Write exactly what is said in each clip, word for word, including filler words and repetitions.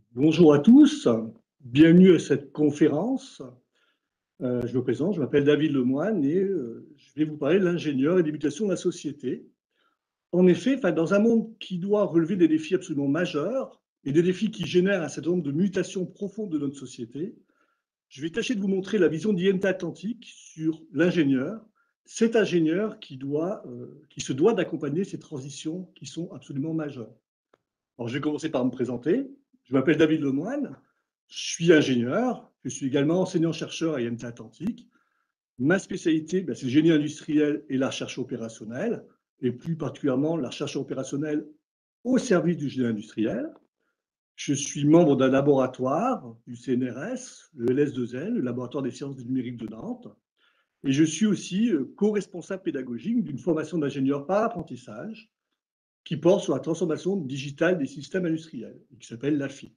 Bonjour à tous, bienvenue à cette conférence. Euh, je me présente, je m'appelle David Lemoine et euh, je vais vous parler de l'ingénieur et des mutations de la société. En effet, enfin, dans un monde qui doit relever des défis absolument majeurs et des défis qui génèrent un certain nombre de mutations profondes de notre société, je vais tâcher de vous montrer la vision d'I M T Atlantique sur l'ingénieur, cet ingénieur qui, doit, euh, qui se doit d'accompagner ces transitions qui sont absolument majeures. Alors, je vais commencer par me présenter. Je m'appelle David Lemoine, je suis ingénieur, je suis également enseignant-chercheur à I M T Atlantique. Ma spécialité, ben, c'est le génie industriel et la recherche opérationnelle, et plus particulièrement la recherche opérationnelle au service du génie industriel. Je suis membre d'un laboratoire du C N R S, le L S deux N, le laboratoire des sciences du numérique de Nantes, et je suis aussi euh, co-responsable pédagogique d'une formation d'ingénieur par apprentissage qui porte sur la transformation digitale des systèmes industriels, et qui s'appelle l'A F I T.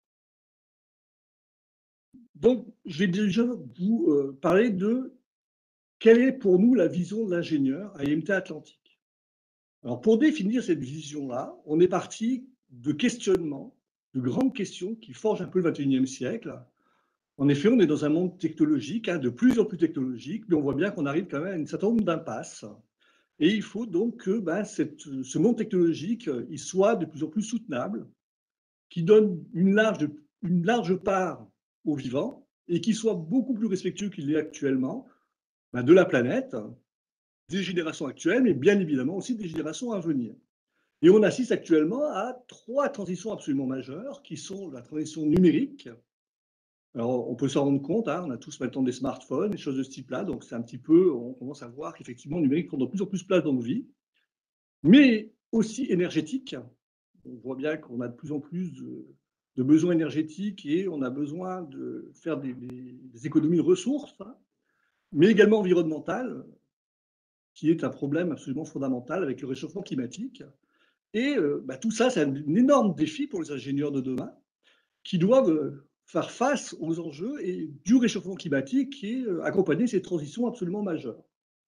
Donc, je vais déjà vous euh, parler de quelle est pour nous la vision de l'ingénieur à I M T Atlantique. Alors, pour définir cette vision-là, on est parti de questionnements, de grandes questions qui forgent un peu le vingt et unième siècle. En effet, on est dans un monde technologique, hein, de plus en plus technologique, mais on voit bien qu'on arrive quand même à un certain nombre d'impasses. Et il faut donc que ben, cette, ce monde technologique il soit de plus en plus soutenable, qui donne une large, une large part aux vivants et qui soit beaucoup plus respectueux qu'il l'est actuellement ben, de la planète, des générations actuelles, mais bien évidemment aussi des générations à venir. Et on assiste actuellement à trois transitions absolument majeures, qui sont la transition numérique. Alors, on peut s'en rendre compte, hein, on a tous maintenant des smartphones, des choses de ce type-là, donc c'est un petit peu, on commence à voir qu'effectivement, le numérique prend de plus en plus place dans nos vies, mais aussi énergétique. On voit bien qu'on a de plus en plus de, de besoins énergétiques et on a besoin de faire des, des, des économies de ressources, hein, mais également environnementales, qui est un problème absolument fondamental avec le réchauffement climatique. Et euh, bah, tout ça, c'est un, un énorme défi pour les ingénieurs de demain qui doivent euh, faire face aux enjeux et du réchauffement climatique et euh, accompagner ces transitions absolument majeures.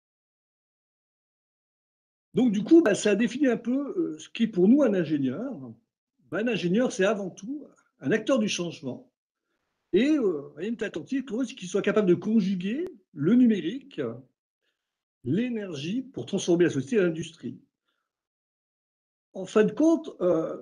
Donc, du coup, bah, ça a défini un peu euh, ce qu'est pour nous un ingénieur. Bah, un ingénieur, c'est avant tout un acteur du changement. Et euh, I M T Atlantique, c'est qu'il soit capable de conjuguer le numérique, l'énergie pour transformer la société et l'industrie. En fin de compte, euh,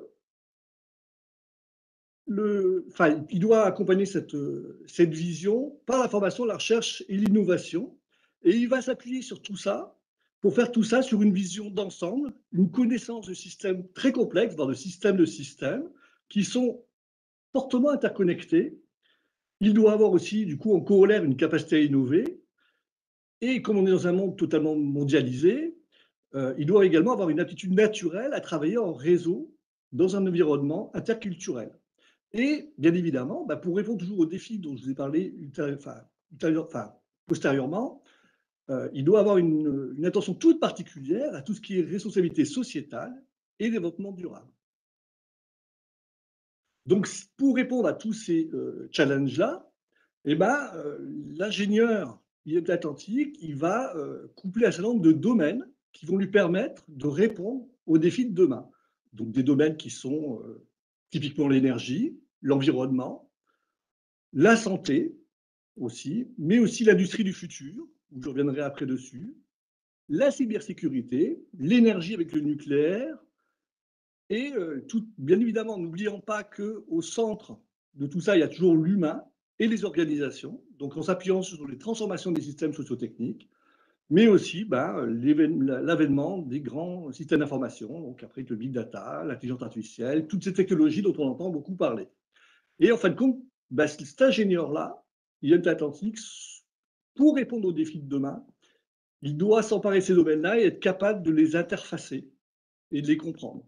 le, enfin, il doit accompagner cette, cette vision par la formation, la recherche et l'innovation. Et il va s'appuyer sur tout ça pour faire tout ça sur une vision d'ensemble, une connaissance de systèmes très complexes, voire de systèmes de systèmes, qui sont fortement interconnectés. Il doit avoir aussi, du coup, en corollaire, une capacité à innover. Et comme on est dans un monde totalement mondialisé, euh, il doit également avoir une aptitude naturelle à travailler en réseau dans un environnement interculturel. Et bien évidemment, bah, pour répondre toujours aux défis dont je vous ai parlé enfin, enfin, postérieurement, euh, il doit avoir une, une attention toute particulière à tout ce qui est responsabilité sociétale et développement durable. Donc, pour répondre à tous ces euh, challenges-là, eh ben, euh, l'ingénieur I M T Atlantique, il va euh, coupler un certain nombre de domaines qui vont lui permettre de répondre aux défis de demain. Donc, des domaines qui sont euh, typiquement l'énergie, l'environnement, la santé aussi, mais aussi l'industrie du futur, où je reviendrai après dessus, la cybersécurité, l'énergie avec le nucléaire, et euh, tout, bien évidemment, n'oublions pas qu'au centre de tout ça, il y a toujours l'humain et les organisations, donc en s'appuyant sur les transformations des systèmes sociotechniques, mais aussi ben, l'avènement des grands systèmes d'information, donc après le big data, l'intelligence artificielle, toutes ces technologies dont on entend beaucoup parler. Et en fin de compte, ben, cet ingénieur-là, I M T Atlantique, pour répondre aux défis de demain, il doit s'emparer de ces domaines-là et être capable de les interfacer et de les comprendre.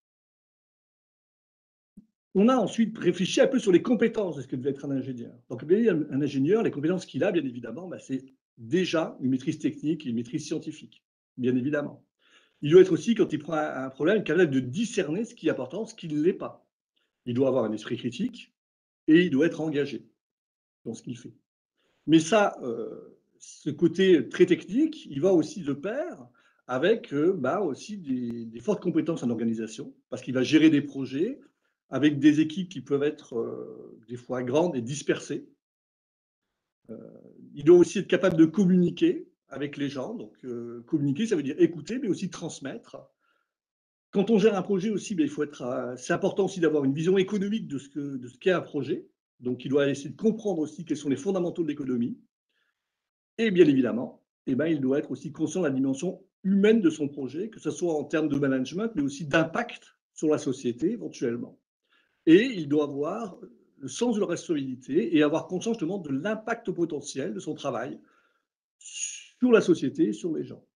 On a ensuite réfléchi un peu sur les compétences de ce que devait être un ingénieur. Donc, un ingénieur, les compétences qu'il a, bien évidemment, ben, c'est déjà une maîtrise technique et une maîtrise scientifique, bien évidemment. Il doit être aussi, quand il prend un problème, capable de discerner ce qui est important, ce qui ne l'est pas. Il doit avoir un esprit critique et il doit être engagé dans ce qu'il fait. Mais ça, euh, ce côté très technique, il va aussi de pair avec euh, bah, aussi des, des fortes compétences en organisation, parce qu'il va gérer des projets, avec des équipes qui peuvent être euh, des fois grandes et dispersées. Euh, il doit aussi être capable de communiquer avec les gens. Donc, euh, communiquer, ça veut dire écouter, mais aussi transmettre. Quand on gère un projet aussi, ben, il faut être. euh, c'est important aussi d'avoir une vision économique de ce que, de ce qu'est un projet. Donc, il doit essayer de comprendre aussi quels sont les fondamentaux de l'économie. Et bien évidemment, eh ben, il doit être aussi conscient de la dimension humaine de son projet, que ce soit en termes de management, mais aussi d'impact sur la société éventuellement. Et il doit avoir le sens de la responsabilité et avoir conscience justement de l'impact potentiel de son travail sur la société, sur les gens.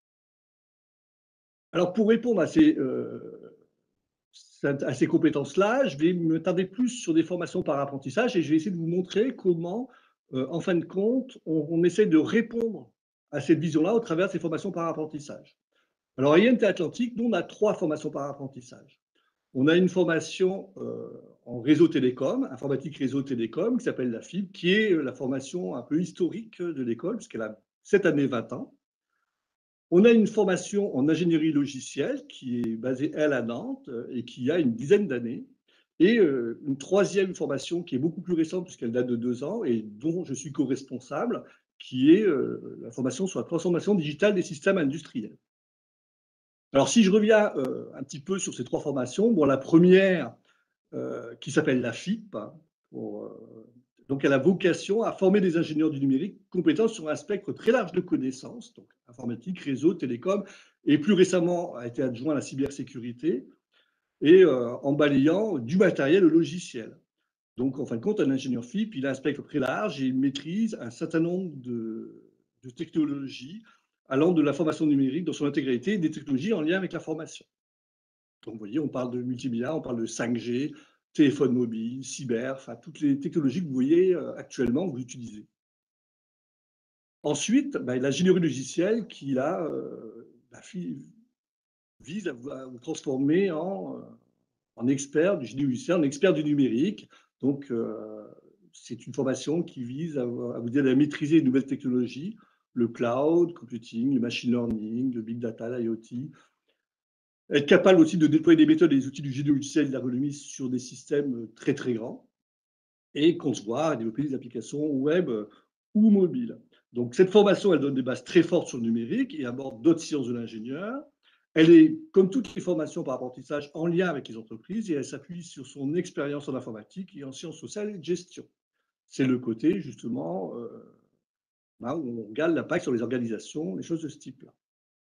Alors pour répondre à ces, euh, à ces compétences-là, je vais me tarder plus sur des formations par apprentissage et je vais essayer de vous montrer comment, euh, en fin de compte, on, on essaie de répondre à cette vision-là au travers de ces formations par apprentissage. Alors à I M T Atlantique, nous, on a trois formations par apprentissage. On a une formation euh, en réseau télécom, informatique réseau télécom, qui s'appelle la F I B, qui est la formation un peu historique de l'école, puisqu'elle a cette année vingt ans. On a une formation en ingénierie logicielle qui est basée, elle, à Nantes et qui a une dizaine d'années. Et euh, une troisième formation qui est beaucoup plus récente puisqu'elle date de deux ans et dont je suis co-responsable, qui est euh, la formation sur la transformation digitale des systèmes industriels. Alors si je reviens euh, un petit peu sur ces trois formations, bon, la première euh, qui s'appelle la F I P, hein, pour, euh, donc elle a vocation à former des ingénieurs du numérique compétents sur un spectre très large de connaissances, donc informatique, réseau, télécom, et plus récemment a été adjoint à la cybersécurité, et euh, en balayant du matériel au logiciel. Donc en fin de compte, un ingénieur F I P, il a un spectre très large et il maîtrise un certain nombre de, de technologies allant de la formation numérique dans son intégralité et des technologies en lien avec la formation. Donc vous voyez, on parle de multimédia, on parle de cinq G, téléphone mobile, cyber, enfin toutes les technologies que vous voyez euh, actuellement, que vous utilisez. Ensuite, bah, l'ingénierie logicielle qui là, euh, bah, vise à vous, à vous transformer en, euh, en expert du génie logiciel, en expert du numérique. Donc euh, c'est une formation qui vise à, à vous aider à maîtriser les nouvelles technologies, le cloud computing, le machine learning, le big data, l'IoT, être capable aussi de déployer des méthodes et des outils du génie logiciel et de l'ergonomie sur des systèmes très très grands et concevoir et développer des applications web ou mobiles. Donc cette formation, elle donne des bases très fortes sur le numérique et aborde d'autres sciences de l'ingénieur. Elle est, comme toutes les formations par apprentissage, en lien avec les entreprises et elle s'appuie sur son expérience en informatique et en sciences sociales et de gestion. C'est le côté, justement, euh, là où on regarde l'impact sur les organisations, les choses de ce type-là.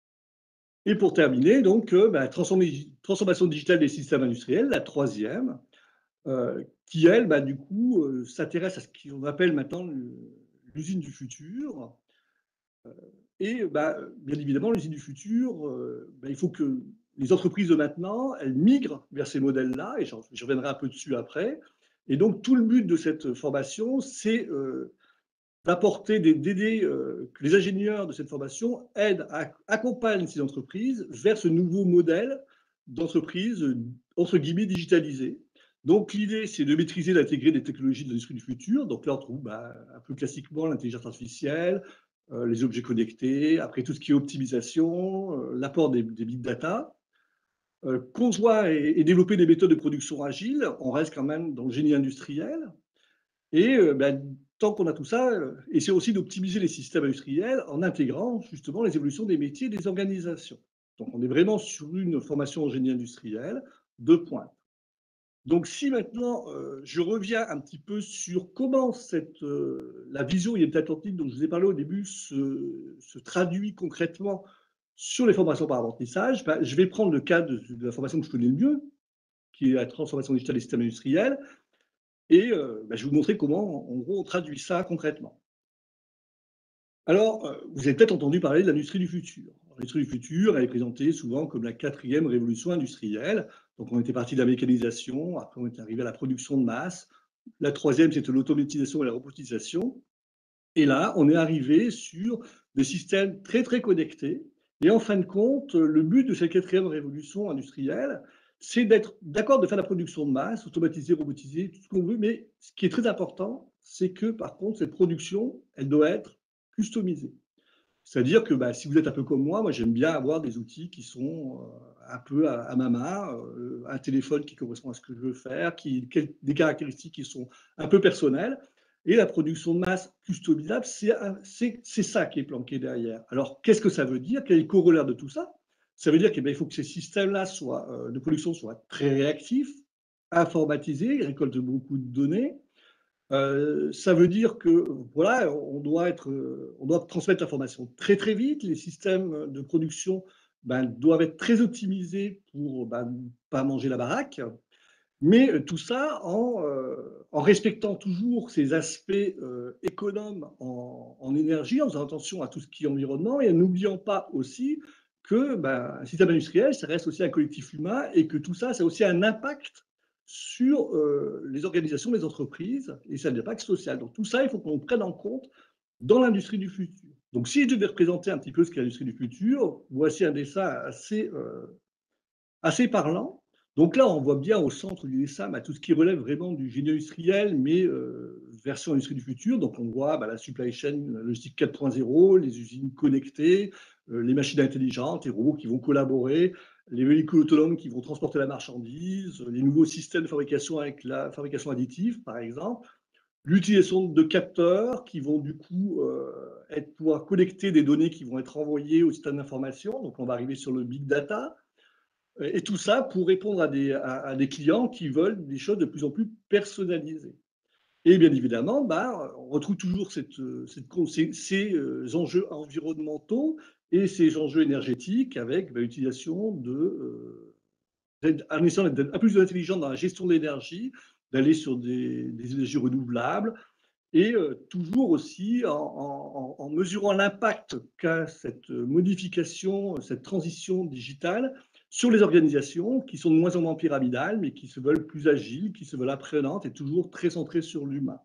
Et pour terminer, donc, euh, bah, transformation digitale des systèmes industriels, la troisième, euh, qui, elle, bah, du coup, euh, s'intéresse à ce qu'on appelle maintenant l'usine du futur. Euh, et bah, bien évidemment, l'usine du futur, euh, bah, il faut que les entreprises de maintenant, elles migrent vers ces modèles-là, et je reviendrai un peu dessus après. Et donc, tout le but de cette formation, c'est euh, d'apporter, d'aider, euh, que les ingénieurs de cette formation aident, à, accompagnent ces entreprises vers ce nouveau modèle d'entreprise, entre guillemets, digitalisée. Donc l'idée, c'est de maîtriser, d'intégrer des technologies de l'industrie du futur. Donc là, on trouve bah, un peu classiquement l'intelligence artificielle, euh, les objets connectés, après tout ce qui est optimisation, euh, l'apport des, des big data. Euh, conçoit et, et développer des méthodes de production agiles, on reste quand même dans le génie industriel. Et euh, ben, tant qu'on a tout ça, euh, essayer aussi d'optimiser les systèmes industriels en intégrant justement les évolutions des métiers et des organisations. Donc on est vraiment sur une formation en génie industriel de pointe. Donc si maintenant euh, je reviens un petit peu sur comment cette, euh, la vision I M T Atlantique dont je vous ai parlé au début se, se traduit concrètement sur les formations par apprentissage, ben, je vais prendre le cas de, de la formation que je connais le mieux, qui est la transformation digitale des systèmes industriels, et euh, ben, je vais vous montrer comment, en gros, on traduit ça concrètement. Alors, euh, vous avez peut-être entendu parler de l'industrie du futur. L'industrie du futur, elle est présentée souvent comme la quatrième révolution industrielle. Donc, on était parti de la mécanisation, après on est arrivé à la production de masse. La troisième, c'était l'automatisation et la robotisation. Et là, on est arrivé sur des systèmes très, très connectés. Et en fin de compte, le but de cette quatrième révolution industrielle, c'est d'être d'accord de faire la production de masse, automatiser, robotiser, tout ce qu'on veut. Mais ce qui est très important, c'est que par contre, cette production, elle doit être customisée. C'est-à-dire que bah, si vous êtes un peu comme moi, moi j'aime bien avoir des outils qui sont euh, un peu à, à ma main, euh, un téléphone qui correspond à ce que je veux faire, qui, quel- des caractéristiques qui sont un peu personnelles. Et la production de masse customisable, c'est un- c'est c'est ça qui est planqué derrière. Alors qu'est-ce que ça veut dire? Quel est le corollaire de tout ça? Ça veut dire qu'il faut que ces systèmes-là soient, euh, de production soient très réactifs, informatisés, ils récoltent beaucoup de données. Euh, ça veut dire que voilà, on doit être, euh, on doit transmettre l'information très très vite. Les systèmes de production ben, doivent être très optimisés pour ben, ne pas manger la baraque. Mais euh, tout ça en, euh, en respectant toujours ces aspects euh, économes en, en énergie, en faisant attention à tout ce qui est environnement et en n'oubliant pas aussi que ben, un système industriel, ça reste aussi un collectif humain et que tout ça, ça a aussi un impact sur euh, les organisations, les entreprises et ça a un impact social. Donc tout ça, il faut qu'on le prenne en compte dans l'industrie du futur. Donc si je devais représenter un petit peu ce qu'est l'industrie du futur, voici un dessin assez, euh, assez parlant. Donc là, on voit bien au centre du dessin bah, tout ce qui relève vraiment du génie industriel, mais euh, version industrie du futur. Donc on voit bah, la supply chain, la logistique quatre point zéro, les usines connectées, euh, les machines intelligentes, les robots qui vont collaborer, les véhicules autonomes qui vont transporter la marchandise, les nouveaux systèmes de fabrication avec la fabrication additive, par exemple, l'utilisation de capteurs qui vont du coup euh, être, pouvoir collecter des données qui vont être envoyées au système d'information. Donc on va arriver sur le big data. Et tout ça pour répondre à des, à, à des clients qui veulent des choses de plus en plus personnalisées. Et bien évidemment, bah, on retrouve toujours cette, cette, ces, ces euh, enjeux environnementaux et ces enjeux énergétiques avec bah, l'utilisation de, euh, en essayant d'être un peu plus intelligent dans la gestion de l'énergie, d'aller sur des, des énergies renouvelables et euh, toujours aussi en, en, en mesurant l'impact qu'a cette modification, cette transition digitale sur les organisations qui sont de moins en moins pyramidales, mais qui se veulent plus agiles, qui se veulent apprenantes et toujours très centrées sur l'humain.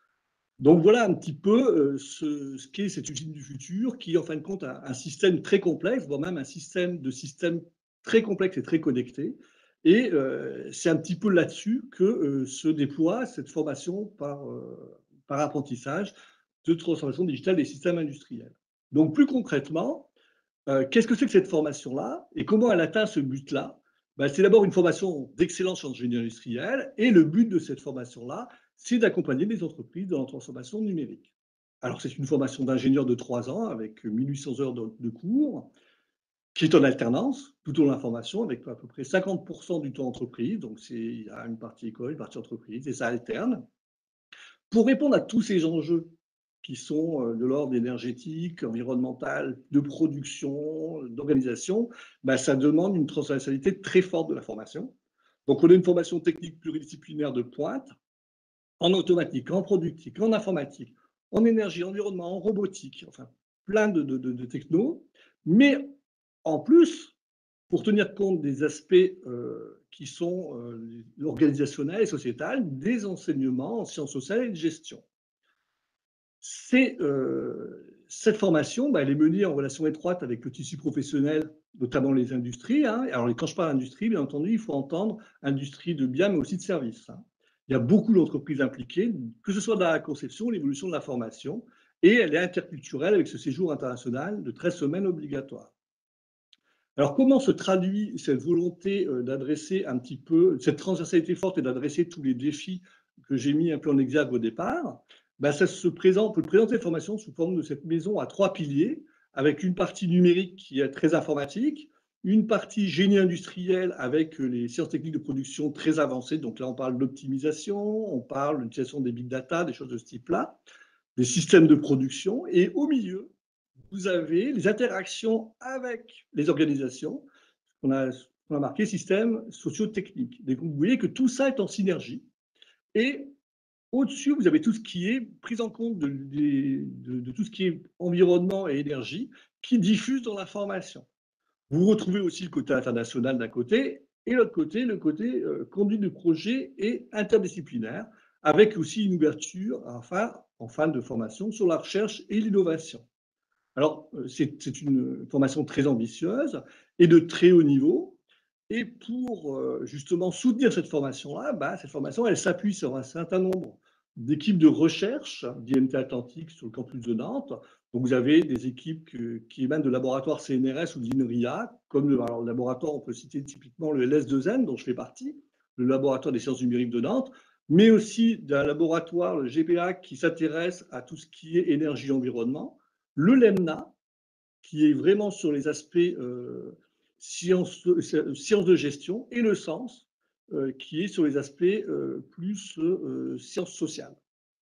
Donc voilà un petit peu euh, ce, ce qu'est cette usine du futur, qui est en fin de compte un, un système très complexe, voire même un système de systèmes très complexe et très connecté. Et euh, c'est un petit peu là-dessus que euh, se déploie cette formation par, euh, par apprentissage de transformation digitale des systèmes industriels. Donc plus concrètement, euh, qu'est-ce que c'est que cette formation-là et comment elle atteint ce but-là? Ben, c'est d'abord une formation d'excellence en génie industriel et le but de cette formation-là, c'est d'accompagner les entreprises dans la transformation numérique. Alors c'est une formation d'ingénieur de trois ans avec mille huit cents heures de, de cours qui est en alternance tout au long de la formation avec à peu près cinquante pour cent du temps entreprise, donc il y a une partie école, une partie entreprise et ça alterne. Pour répondre à tous ces enjeux qui sont euh, de l'ordre énergétique, environnemental, de production, d'organisation, ben, ça demande une transversalité très forte de la formation. Donc, on a une formation technique pluridisciplinaire de pointe, en automatique, en productique, en informatique, en énergie, environnement, en robotique, enfin, plein de, de, de, de technos. Mais en plus, pour tenir compte des aspects euh, qui sont euh, organisationnels et sociétals, des enseignements en sciences sociales et de gestion. C'est, euh, cette formation, bah, elle est menée en relation étroite avec le tissu professionnel, notamment les industries. Hein. Alors, quand je parle d'industrie, bien entendu, il faut entendre industrie de biens, mais aussi de services. Hein. Il y a beaucoup d'entreprises impliquées, que ce soit dans la conception ou l'évolution de la formation, et elle est interculturelle avec ce séjour international de treize semaines obligatoire. Alors, comment se traduit cette volonté euh, d'adresser un petit peu, cette transversalité forte et d'adresser tous les défis que j'ai mis un peu en exergue au départ? Ben, ça se présente, on peut présenter la formation sous forme de cette maison à trois piliers, avec une partie numérique qui est très informatique, une partie génie industriel avec les sciences techniques de production très avancées. Donc là, on parle d'optimisation, on parle de l'utilisation des big data, des choses de ce type-là, des systèmes de production. Et au milieu, vous avez les interactions avec les organisations, qu'on a, on a marqué système socio-technique. Donc, vous voyez que tout ça est en synergie. Et au-dessus, vous avez tout ce qui est prise en compte de, de, de, de tout ce qui est environnement et énergie qui diffuse dans la formation. Vous retrouvez aussi le côté international d'un côté et l'autre côté, le côté euh, conduite de projet et interdisciplinaire, avec aussi une ouverture enfin, en fin de formation sur la recherche et l'innovation. Alors, euh, c'est une formation très ambitieuse et de très haut niveau. Et pour euh, justement soutenir cette formation-là, bah, cette formation, elle s'appuie sur un certain nombre d'équipes de recherche d'I M T Atlantique sur le campus de Nantes. Donc, vous avez des équipes que, qui émanent de laboratoires C N R S ou d'INRIA, comme le, alors, le laboratoire, on peut citer typiquement le L S deux N, dont je fais partie, le laboratoire des sciences numériques de Nantes, mais aussi d'un laboratoire, le G P A, qui s'intéresse à tout ce qui est énergie-environnement, le LEMNA, qui est vraiment sur les aspects euh, sciences, euh, sciences de gestion, et le SENS, euh, qui est sur les aspects euh, plus euh, sciences sociales.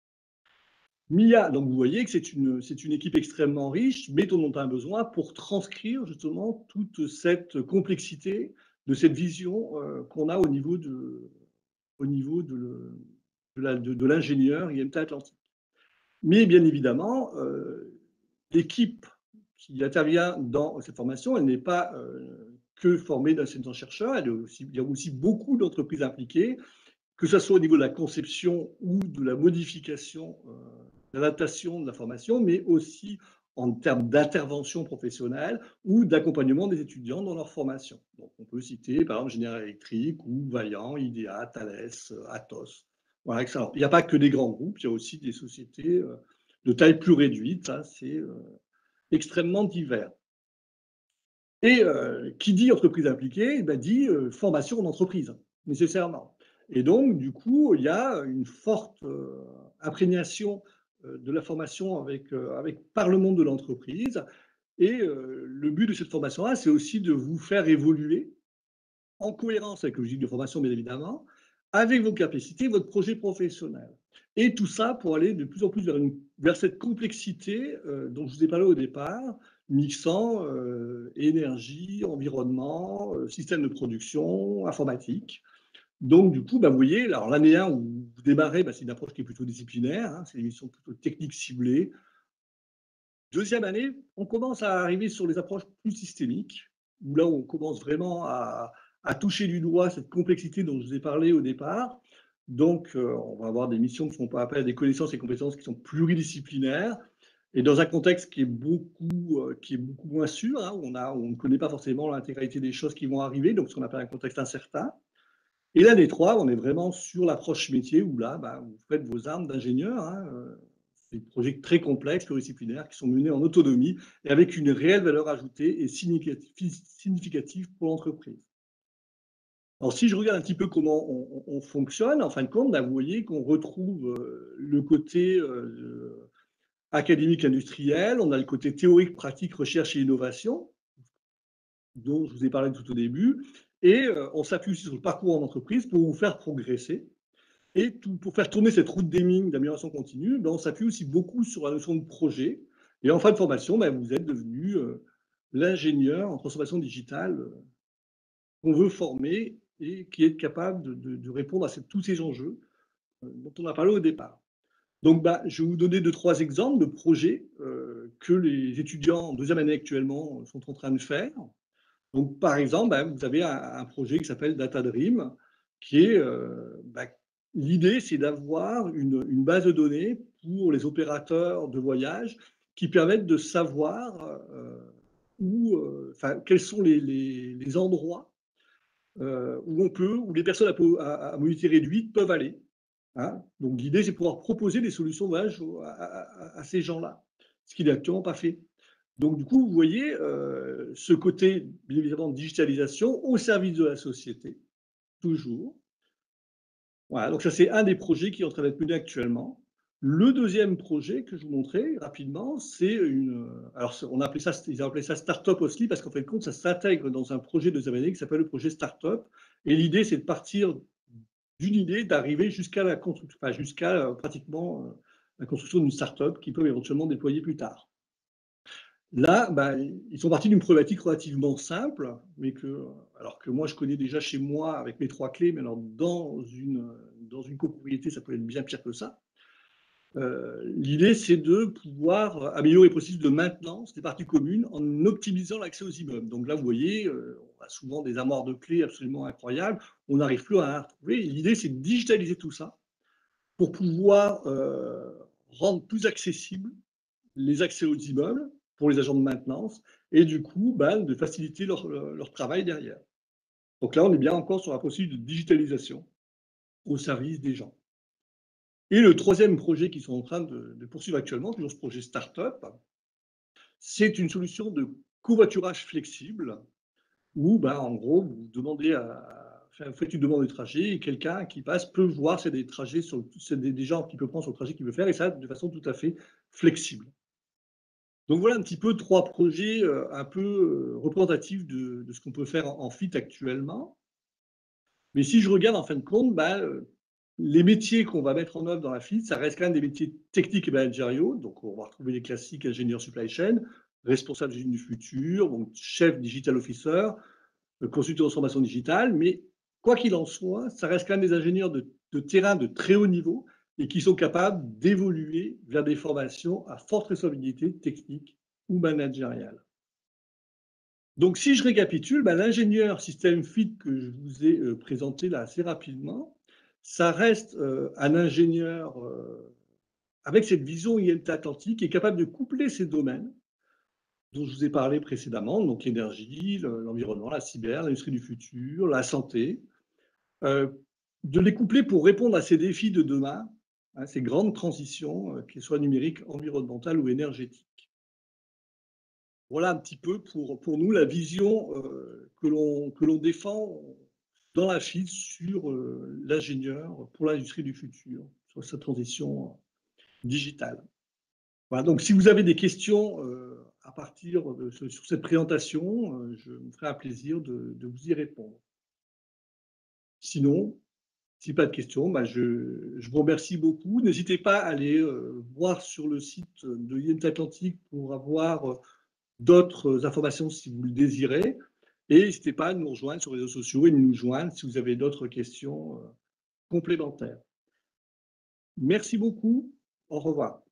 M I A, donc vous voyez que c'est une, c'est une équipe extrêmement riche, mais dont on a besoin pour transcrire justement toute cette complexité de cette vision euh, qu'on a au niveau de, au niveau de, le, de, la, de, de l'ingénieur I M T Atlantique. Mais bien évidemment, euh, l'équipe qui intervient dans cette formation, elle n'est pas euh, que formée d'enseignants-chercheurs, elle est aussi, il y a aussi beaucoup d'entreprises impliquées, que ce soit au niveau de la conception ou de la modification, euh, l'adaptation de la formation, mais aussi en termes d'intervention professionnelle ou d'accompagnement des étudiants dans leur formation. Donc, on peut citer par exemple Général Electric ou Vaillant, Idea, Thales, Atos. Voilà, excellent. Il n'y a pas que des grands groupes, il y a aussi des sociétés euh, de taille plus réduite, hein, c'est euh, extrêmement divers. Et euh, qui dit entreprise impliquée, eh ben, dit euh, formation en entreprise, nécessairement. Et donc, du coup, il y a une forte euh, imprégnation euh, de la formation avec, euh, avec, par le monde de l'entreprise. Et euh, le but de cette formation-là, c'est aussi de vous faire évoluer en cohérence avec l'objectif de formation, bien évidemment, avec vos capacités, votre projet professionnel. Et tout ça pour aller de plus en plus vers, une, vers cette complexité euh, dont je vous ai parlé au départ, mixant euh, énergie, environnement, euh, système de production, informatique. Donc, du coup, bah, vous voyez, alors l'année un où vous démarrez, bah, c'est une approche qui est plutôt disciplinaire, hein, c'est une mission plutôt technique ciblée. Deuxième année, on commence à arriver sur les approches plus systémiques, où là, on commence vraiment à, à toucher du doigt cette complexité dont je vous ai parlé au départ. Donc, euh, on va avoir des missions qui font appel à des connaissances et compétences qui sont pluridisciplinaires, et dans un contexte qui est beaucoup, euh, qui est beaucoup moins sûr, hein, où on, a, où on ne connaît pas forcément l'intégralité des choses qui vont arriver, donc ce qu'on appelle un contexte incertain. Et l'année trois, on est vraiment sur l'approche métier, où là, bah, vous faites vos armes d'ingénieur, hein, euh, des projets très complexes, pluridisciplinaires, qui sont menés en autonomie et avec une réelle valeur ajoutée et significative pour l'entreprise. Alors, si je regarde un petit peu comment on, on fonctionne, en fin de compte, bah, vous voyez qu'on retrouve euh, le côté euh, académique industriel, on a le côté théorique, pratique, recherche et innovation, dont je vous ai parlé tout au début, et euh, on s'appuie aussi sur le parcours en entreprise pour vous faire progresser. Et tout, pour faire tourner cette route d'Hemming d'amélioration continue, ben, on s'appuie aussi beaucoup sur la notion de projet. Et en fin de formation, ben, vous êtes devenu euh, l'ingénieur en transformation digitale euh, qu'on veut former et qui est capable de, de, de répondre à cette, tous ces enjeux euh, dont on a parlé au départ. Donc, ben, je vais vous donner deux, trois exemples de projets euh, que les étudiants en deuxième année actuellement sont en train de faire. Donc, par exemple, ben, vous avez un, un projet qui s'appelle Data Dream, qui est, euh, ben, l'idée, c'est d'avoir une, une, base de données pour les opérateurs de voyage qui permettent de savoir euh, où, euh, enfin, quels sont les, les, les endroits euh, où on peut, où les personnes à, à, à mobilité réduite peuvent aller. Hein. Donc, l'idée, c'est de pouvoir proposer des solutions de voyage à, à, à ces gens-là, ce qui n'est actuellement pas fait. Donc, du coup, vous voyez euh, ce côté, bien évidemment, de digitalisation au service de la société, toujours. Voilà, donc ça, c'est un des projets qui est en train d'être mené actuellement. Le deuxième projet que je vous montrais rapidement, c'est une. Alors, on a appelé ça, ils ont appelé ça Startup Osli parce qu'en fait, compte, ça s'intègre dans un projet de deuxième année qui s'appelle le projet Startup. Et l'idée, c'est de partir d'une idée, d'arriver jusqu'à la construction, enfin, jusqu'à euh, pratiquement euh, la construction d'une startup qui peut éventuellement déployer plus tard. Là, bah, ils sont partis d'une problématique relativement simple, mais que, alors que moi je connais déjà chez moi avec mes trois clés, mais alors dans une, dans une copropriété, ça peut être bien pire que ça. Euh, L'idée, c'est de pouvoir améliorer les processus de maintenance des parties communes en optimisant l'accès aux immeubles. Donc là, vous voyez, euh, on a souvent des armoires de clés absolument incroyables, on n'arrive plus à en retrouver. L'idée, c'est de digitaliser tout ça pour pouvoir euh, rendre plus accessible les accès aux immeubles pour les agents de maintenance et du coup, ben, de faciliter leur, leur travail derrière. Donc là, on est bien encore sur un processus de digitalisation au service des gens. Et le troisième projet qu'ils sont en train de, de poursuivre actuellement, toujours ce projet start-up, c'est une solution de covoiturage flexible où, ben, en gros, vous demandez à, enfin, vous faites une demande de trajet et quelqu'un qui passe peut voir c'est des trajets, sur, c'est des, des gens qui peut prendre sur le trajet qu'il veut faire et ça de façon tout à fait flexible. Donc voilà un petit peu trois projets euh, un peu euh, représentatifs de, de ce qu'on peut faire en, en F I T actuellement. Mais si je regarde en fin de compte, ben, euh, les métiers qu'on va mettre en œuvre dans la F I T, ça reste quand même des métiers techniques et managériaux. Donc on va retrouver les classiques ingénieurs supply chain, responsable d'usine du futur, donc chef digital officer, euh, consultant de transformation digitale. Mais quoi qu'il en soit, ça reste quand même des ingénieurs de, de terrain de très haut niveau et qui sont capables d'évoluer vers des formations à forte responsabilité technique ou managériale. Donc, si je récapitule, ben, l'ingénieur système F I T que je vous ai euh, présenté là assez rapidement, ça reste euh, un ingénieur euh, avec cette vision I L T Atlantique qui est capable de coupler ces domaines dont je vous ai parlé précédemment, donc l'énergie, le- l'environnement, la cyber, l'industrie du futur, la santé, euh, de les coupler pour répondre à ces défis de demain, hein, ces grandes transitions, euh, qu'elles soient numériques, environnementales ou énergétiques. Voilà un petit peu pour, pour nous la vision euh, que l'on que l'on défend dans la F I T sur euh, l'ingénieur pour l'industrie du futur, sur sa transition digitale. Voilà, donc si vous avez des questions euh, à partir de ce, sur cette présentation, euh, je me ferai un plaisir de, de vous y répondre. Sinon, si pas de questions, bah je, je vous remercie beaucoup. N'hésitez pas à aller euh, voir sur le site de I N T Atlantique pour avoir euh, d'autres informations si vous le désirez. Et n'hésitez pas à nous rejoindre sur les réseaux sociaux et de nous joindre si vous avez d'autres questions euh, complémentaires. Merci beaucoup. Au revoir.